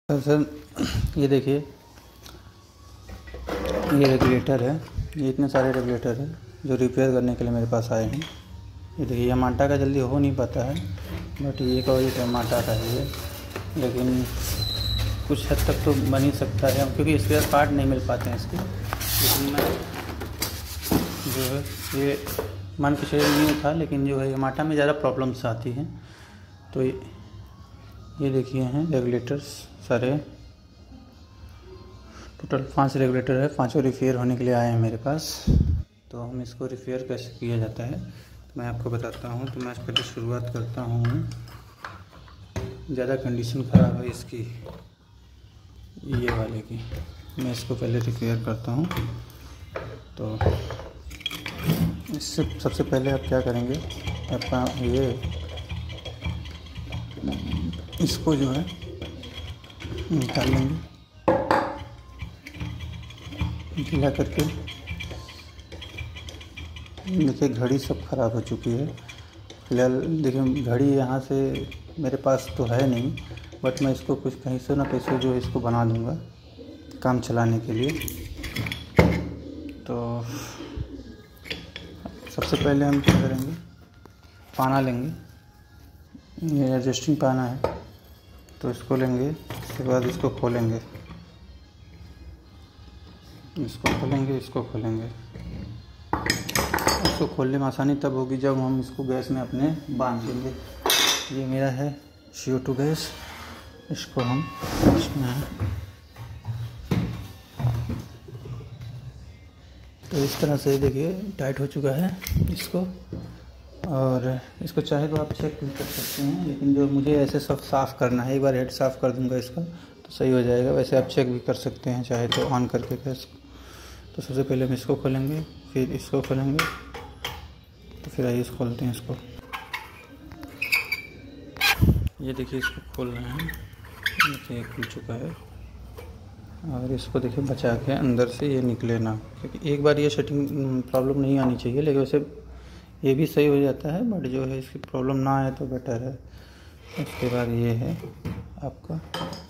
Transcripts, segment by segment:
Sir ये देखिए, ये रेगुलेटर है। ये इतने सारे रेगुलेटर है जो रिपेयर करने के लिए मेरे पास आए हैं। ये देखिए, यामाहा का जल्दी हो नहीं पाता है, बट ये का वही यामाहा का है ये, लेकिन कुछ हद तक तो बन ही सकता है क्योंकि स्पेयर पार्ट नहीं मिल पाते हैं इसके। लेकिन मैं जो है ये मन के शेयर नहीं था, लेकिन जो है यामाहा में ज़्यादा प्रॉब्लम्स आती हैं। तो ये देखिए हैं रेगुलेटर्स सारे, टोटल 5 रेगुलेटर है। 5 रिपेयर होने के लिए आए हैं मेरे पास। तो हम इसको रिपेयर कैसे किया जाता है तो मैं आपको बताता हूँ। तो मैं पहले शुरुआत करता हूँ। ज़्यादा कंडीशन ख़राब है इसकी, ये वाले की। मैं इसको पहले रिपेयर करता हूँ। तो इससे सबसे पहले आप क्या करेंगे, आपका ये इसको जो है निकाल लेंगे ढीला करके। देखिए घड़ी सब ख़राब हो चुकी है फिलहाल। देखिए घड़ी यहाँ से मेरे पास तो है नहीं, बट मैं इसको कुछ कहीं से ना कैसे जो है इसको बना दूँगा काम चलाने के लिए। तो सबसे पहले हम क्या करेंगे, पाना लेंगे। ये एडजस्टिंग पाना है, तो इसको लेंगे। उसके बाद इसको खोलेंगे, इसको खोलेंगे, इसको खोलेंगे। इसको खोलने में आसानी तब होगी जब हम इसको गैस में अपने बांध देंगे। ये मेरा है CO2 गैस, इसको हम इसमें, तो इस तरह से देखिए टाइट हो चुका है इसको। और इसको चाहे तो आप चेक भी कर सकते हैं, लेकिन जो मुझे ऐसे सब साफ़ करना है, एक बार हेड साफ़ कर दूंगा इसका तो सही हो जाएगा। वैसे आप चेक भी कर सकते हैं चाहे तो ऑन करके गैस। तो सबसे पहले हम इसको खोलेंगे, फिर इसको खोलेंगे। तो फिर आइए खोलते हैं इसको। ये देखिए इसको खोल रहे हैं, देखिए खुल चुका है। और इसको देखिए बचा के अंदर से ये निकले ना, क्योंकि एक बार ये सेटिंग प्रॉब्लम नहीं आनी चाहिए, लेकिन वैसे ये भी सही हो जाता है, बट जो है इसकी प्रॉब्लम ना आए तो बेटर है। उसके बाद ये है आपका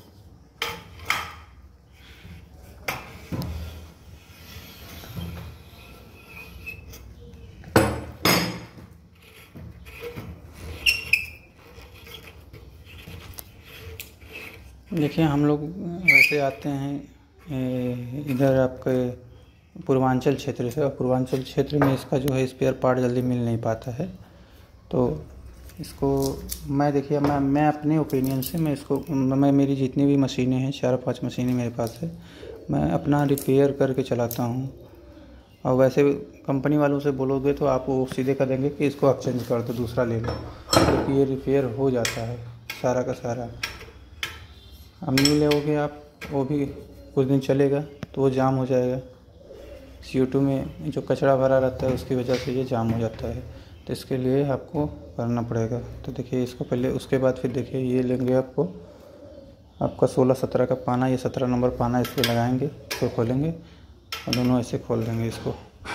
देखिए, हम लोग वैसे आते हैं इधर आपके पूर्वांचल क्षेत्र से, और पूर्वांचल क्षेत्र में इसका जो है स्पेयर पार्ट जल्दी मिल नहीं पाता है। तो इसको मैं देखिए, मैं अपने ओपिनियन से मैं मेरी जितनी भी मशीनें हैं, 4-5 मशीनें मेरे पास है, मैं अपना रिपेयर करके चलाता हूँ। और वैसे कंपनी वालों से बोलोगे तो आप वो सीधे कर देंगे कि इसको आप चेंज कर दो, दूसरा ले लो, क्योंकि ये रिपेयर हो जाता है सारा का सारा। अब नहीं लोगे आप, वो भी कुछ दिन चलेगा तो वो जाम हो जाएगा। CO2 में जो कचरा भरा रहता है उसकी वजह से ये जाम हो जाता है। तो इसके लिए आपको करना पड़ेगा। तो देखिए इसको पहले, उसके बाद फिर देखिए ये लेंगे आपका 16-17 का पाना, ये 17 नंबर पाना इस पर लगाएंगे, इसको खोलेंगे और दोनों ऐसे खोल देंगे इसको।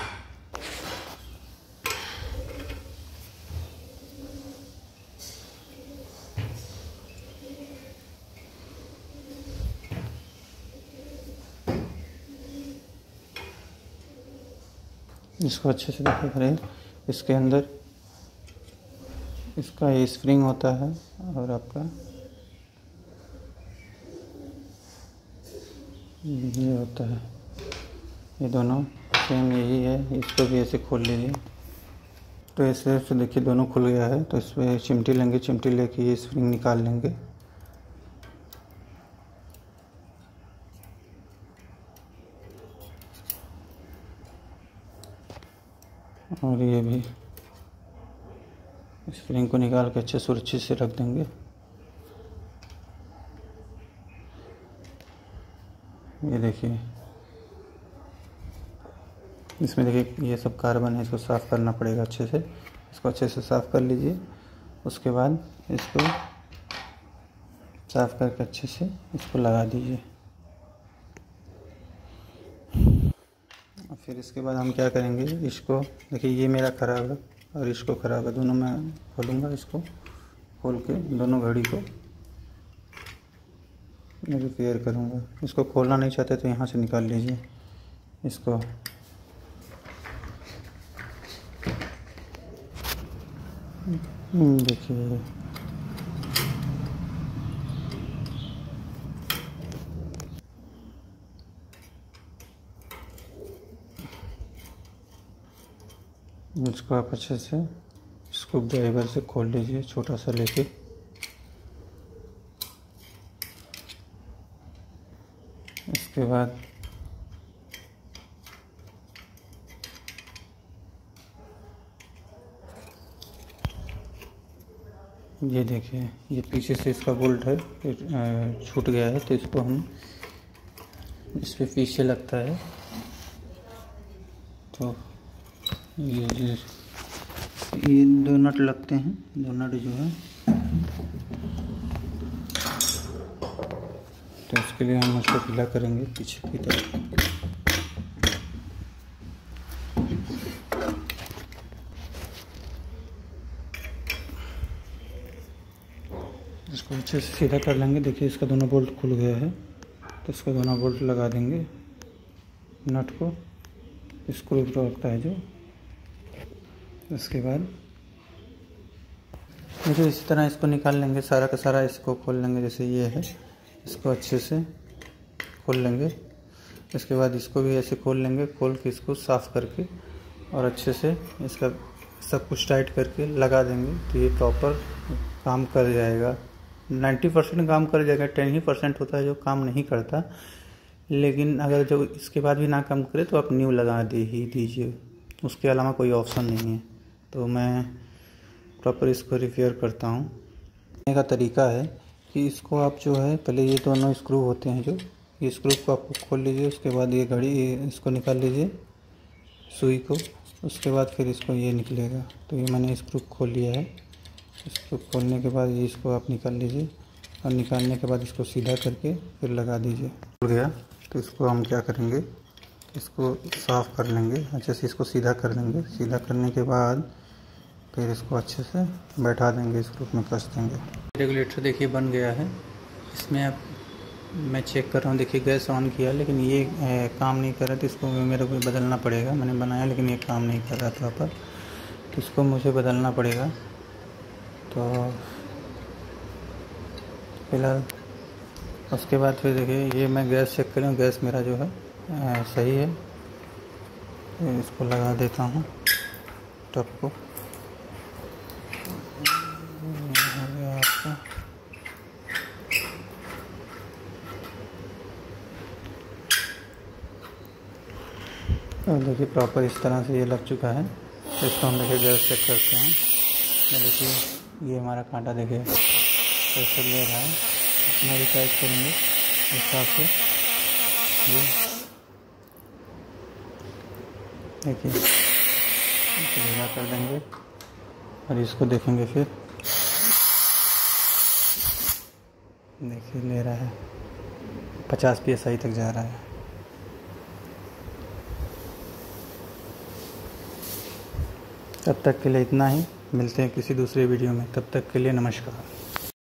इसको अच्छे से देखिए करें। इसके अंदर इसका ये स्प्रिंग होता है और आपका ये होता है, ये दोनों सेम यही है। इसको भी ऐसे खोल लीजिए। तो ऐसे से देखिए दोनों खुल गया है। तो इसमें चिमटी लेंगे, चिमटी लेके ये स्प्रिंग निकाल लेंगे। और ये भी स्प्रिंग को निकाल के अच्छे सुरक्षित से रख देंगे। ये देखिए इसमें देखिए ये सब कार्बन है, इसको साफ़ करना पड़ेगा अच्छे से। इसको अच्छे से साफ़ कर लीजिए। उसके बाद इसको साफ़ करके अच्छे से इसको लगा दीजिए। और फिर इसके बाद हम क्या करेंगे, इसको देखिए ये मेरा ख़राब है और इसको ख़राब है, दोनों मैं खोलूँगा। इसको खोल के दोनों घड़ी को मैं रिपेयर करूँगा। इसको खोलना नहीं चाहते तो यहाँ से निकाल लीजिए इसको। देखिए इसको आप अच्छे से स्क्रू ड्राइवर से खोल लीजिए, छोटा सा लेके। इसके बाद ये देखिए, ये पीछे से इसका बोल्ट है छूट गया है, तो इसको हम इस पे पीछे लगता है। तो ये दो नट लगते हैं, दो नट जो है, तो इसके लिए हम उसको ढीला करेंगे पीछे की तरफ। इसको अच्छे से सीधा कर लेंगे। देखिए इसका दोनों बोल्ट खुल गया है, तो इसको दोनों बोल्ट लगा देंगे नट को, स्क्रू रखता है जो। उसके बाद देखिए इसी तरह इसको निकाल लेंगे, सारा का सारा इसको खोल लेंगे। जैसे ये है, इसको अच्छे से खोल लेंगे। इसके बाद इसको भी ऐसे खोल लेंगे, खोल के इसको साफ़ करके और अच्छे से इसका सब कुछ टाइट करके लगा देंगे, तो ये प्रॉपर काम कर जाएगा। 90% काम कर जाएगा, 10% होता है जो काम नहीं करता। लेकिन अगर जो इसके बाद भी ना काम करे तो आप न्यू लगा दीजिए, उसके अलावा कोई ऑप्शन नहीं है। तो मैं प्रॉपर इसको रिपेयर करता हूँ। करने का तरीका है कि इसको आप जो है, पहले ये दोनों स्क्रू होते हैं जो, ये स्क्रू को आपको खोल लीजिए। उसके बाद ये घड़ी इसको निकाल लीजिए सुई को। उसके बाद फिर इसको ये निकलेगा। तो ये मैंने स्क्रू खोल लिया है। इसको खोलने के बाद ये इसको आप निकाल लीजिए, और निकालने के बाद इसको सीधा करके फिर लगा दीजिए। खुल गया तो इसको हम क्या करेंगे, इसको साफ़ कर लेंगे अच्छे से, इसको सीधा कर लेंगे। सीधा करने के बाद फिर इसको अच्छे से बैठा देंगे, इस ग्रुप में कस देंगे। रेगुलेटर देखिए बन गया है। इसमें अब मैं चेक कर रहा हूँ, देखिए गैस ऑन किया लेकिन ये काम नहीं कर रहा, तो इसको मेरे को बदलना पड़ेगा। मैंने बनाया लेकिन ये काम नहीं कर रहा था पर, तो इसको मुझे बदलना पड़ेगा। तो फिलहाल उसके बाद फिर देखिए ये मैं गैस चेक कर रहा हूँ, गैस मेरा जो है सही है। तो इसको लगा देता हूँ टब को। और देखिए प्रॉपर इस तरह से ये लग चुका है। तो इसको हम देखिए गैस चेक करते हैं। तो देखिए ये हमारा कांटा देखिए कैसे ले रहा है, इतना भी टाइट करेंगे इस हिसाब से। ये देखिए ढीला कर देंगे और इसको देखेंगे फिर। देखिए ले रहा है 50 PSI तक जा रहा है। तब तक के लिए इतना ही, मिलते हैं किसी दूसरे वीडियो में। तब तक के लिए नमस्कार।